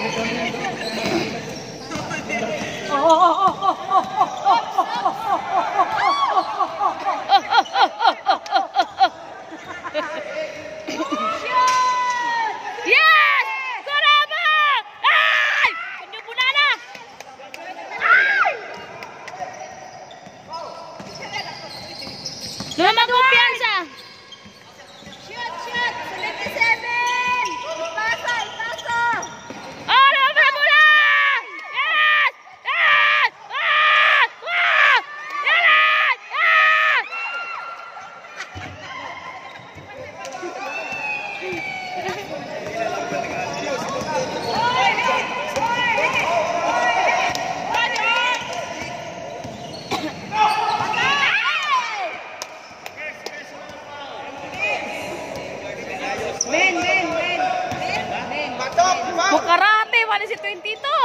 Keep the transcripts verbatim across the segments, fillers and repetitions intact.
Bukarate, wala si twenty-two.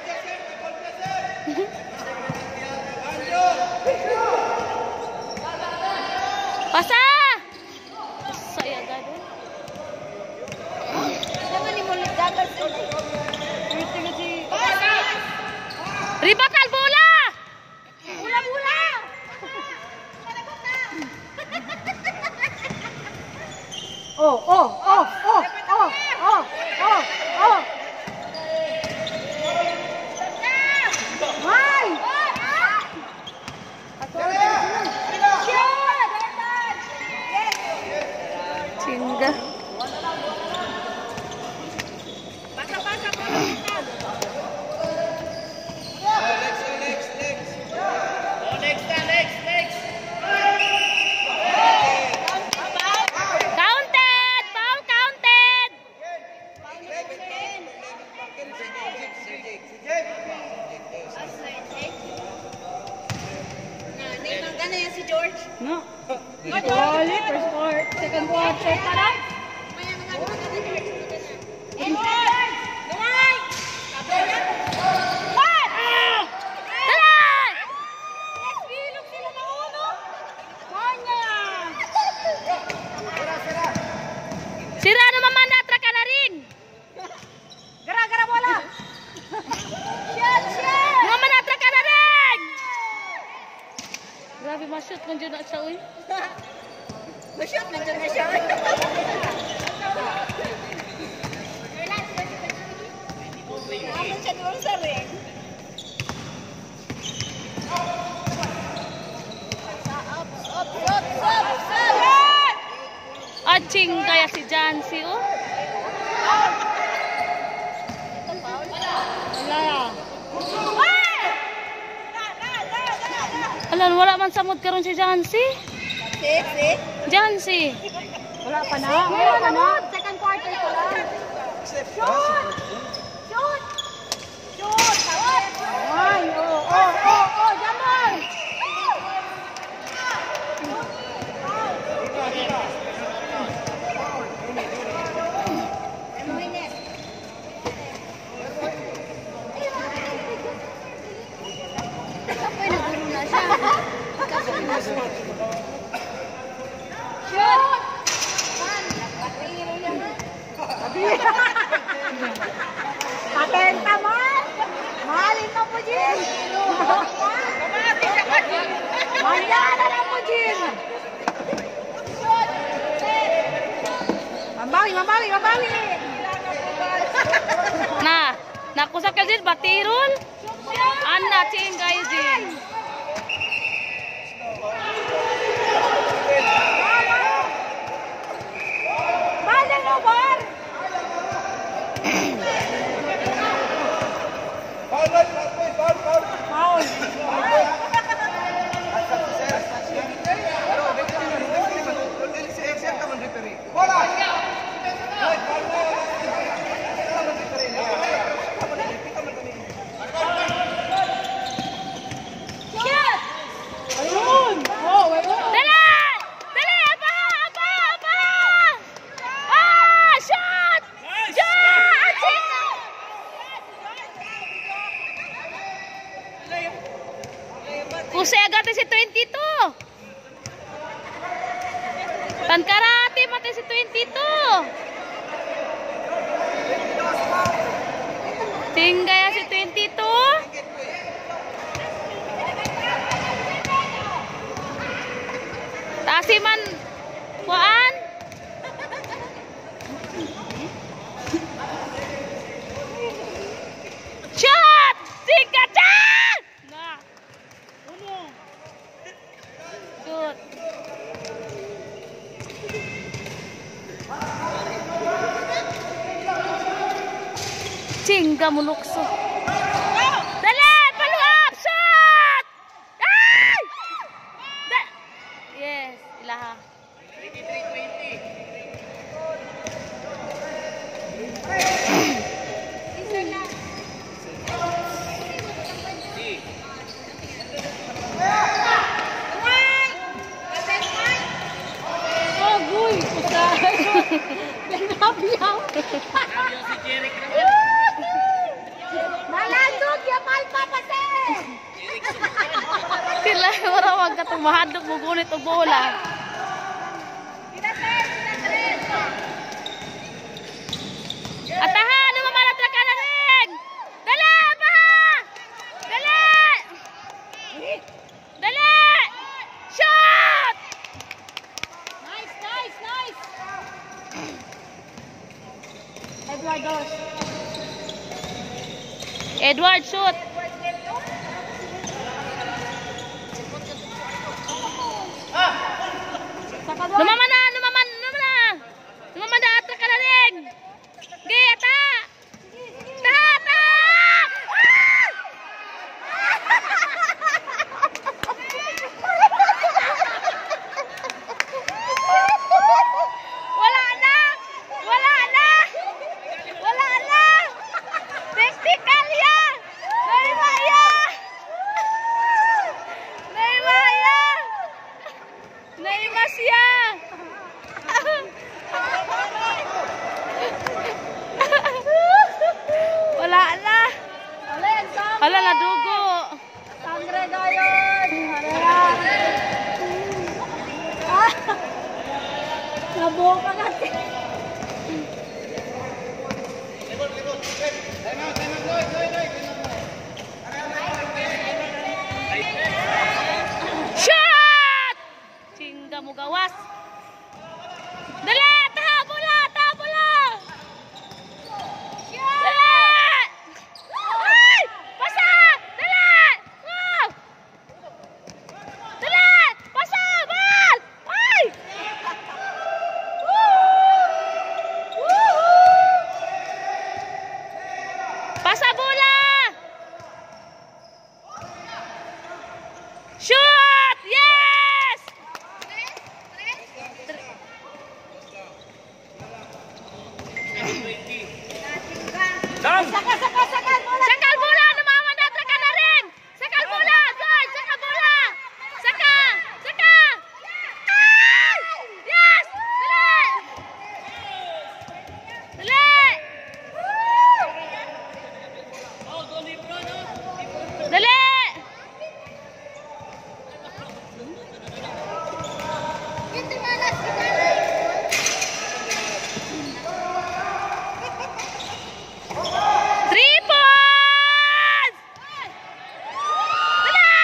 Pasa! Saya gado. Riba kalbola! Bola-bola! Oh, oh, oh, oh, oh, oh, oh, oh. Hai! Cingga. Si George? No. Wali, first part, second quarter pa lang. Sira naman manatra ka na rin. Gara-gara bola. Shot, shot. Mga manatra ka na rin. Grabe, ma-shoot man dyan na siya, uy. Ma-shoot man dyan na siya, uy. Naman siya doon sa ring. Up, up, up, up, up. Aching kaya si Jancy, oh. Wala. Alam, wala man samod karon si Jancy. Si, si. Jancy. Wala pa na. Wala pa na. Second quarter ko lang. Shoot! Shoot! Shoot! Ay, oh, oh, oh, oh, Jamal! Kapoy na gulo na siya. Kapoy na siya. Shoot! Patenta man! Mahalin mo po, Jin! Manjana na po, Jin! Mabawi, mabawi, mabawi! Na, nakusa ka din, batirol? Anna, ching kayo din. Bala mo, Bar! Foul! Ayun! Oh, wait, wait! Dali! Dali! Apa! Apa! Apa! Ah! Shot! Shot! Aching! Kusay agad si twenty-two. Tankarate mati si twenty-two. Tinggal ya si twenty-two. Tasiman kuan. Shot! Tiga chan! Nah. Uno. Shoot. Cingga mulukso. Dali, paluap, shot! Ay! Da yes, ilaha. twenty-three twenty. Agoy, usay. Nagnabiyaw. Nabyo si Jeric naman. Malandog, yamal papase. Sila marawag ka itong mahadog mo gunit o bola. Atahan! Namamalat na ka na rin! Dali! Baha! Dali! Dali! Shot! Nice, nice, nice. Eduardo. Edward, shoot! Saka doon. Lumaman na! Lumaman! Lumaman na! Lumaman na! Atra ka na rin! Gay! Ata! Ta! Ta! Ah! Wala na! Wala na! Wala na! Tactical ya! Naimaya! Naimaya! Naimas ya! Wala na! Alin, sangre. Wala na dugo! Sangre gayon. Harera. Ah. Nabuo ka natin. Shot! Cingga mo gawas! Dali! Taha! Bola! Taha! Bola! Dali! Ay! Pasa! Dali! Wow! Dali! Pasa! Bal! Ay! Pasa bola! Shoot! Yes! Saka, saka, saka. Bola. Sakal bola! Lumawan na! Saka na rin! Sakal bola! George! Saka bola! Saka! Saka! Ay! Yes! Dali! Dali! Dali! Three points! Dali!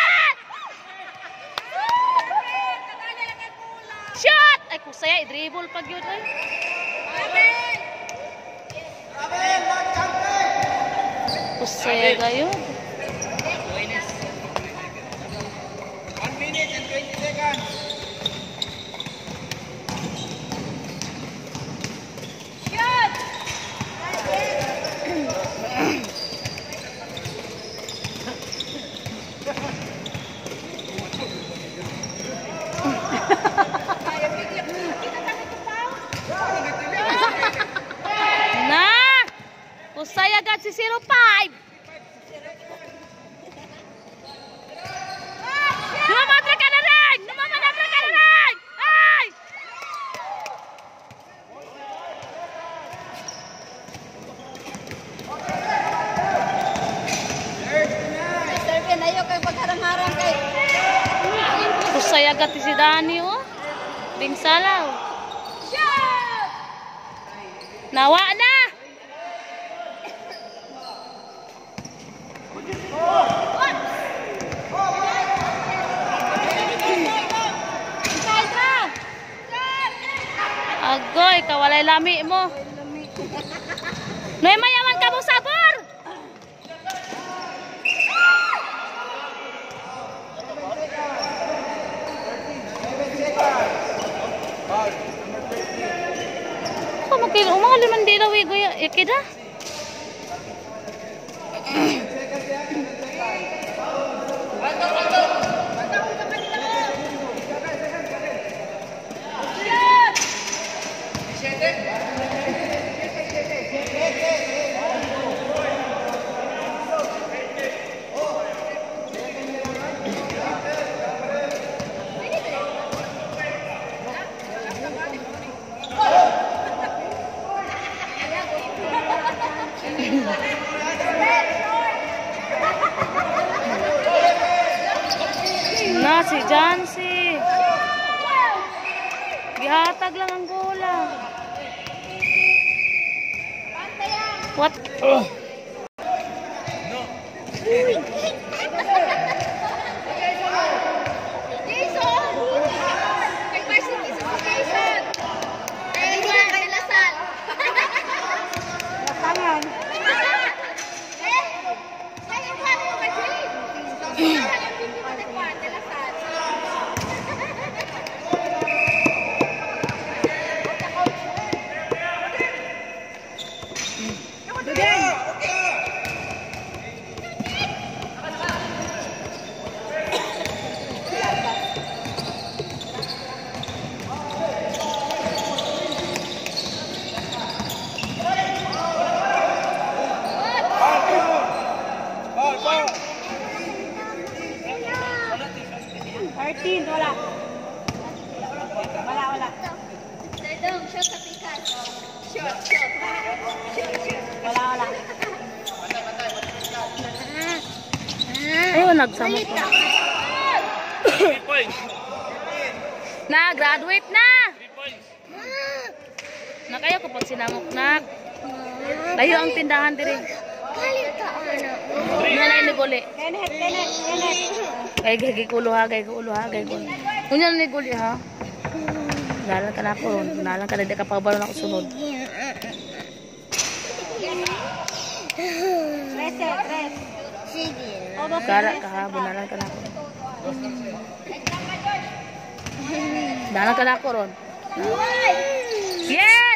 Shot! Ay, kusaya, i-dribble pag yun ay. Kusaya gayon. one minute and twenty seconds. Na! Kusaya agad si zero five. Lumamatra ka na rin! Lumamatra ka na rin! Ay! Serve na yun kay pagharang-harang kay. Kusaya agad si Dani, oh. Ding salaw. Nawa na! Ay, lami mo. May mayaman ka mong sabor. Kung makin, umangali man di daw eh, guya. Ikida? Na si Jancy. Gihatag lang ang bola. What? Oh. thirteen, wala. Wala, wala. Dong, shot sa pikas. Shot, shot. Shot, shot. Wala, wala. Ayun, nagsamot na. Na, graduate na. Na kayo kapag sinamok na. Layo ang tindahan diri. Kalit ka, ano? Nanay ni guli. Kenneth, Kenneth, Kenneth. Kay gigi kulo ha, kay kulo ha, kay kulo. Unya ni guli ha. Nalan ka na ko, nalan ka na di ka pabalo na ko sunod. Trece, tres. Sige. Kara ka ha, bunalan ka na ko. Nalan ka na ko ron. Yeah!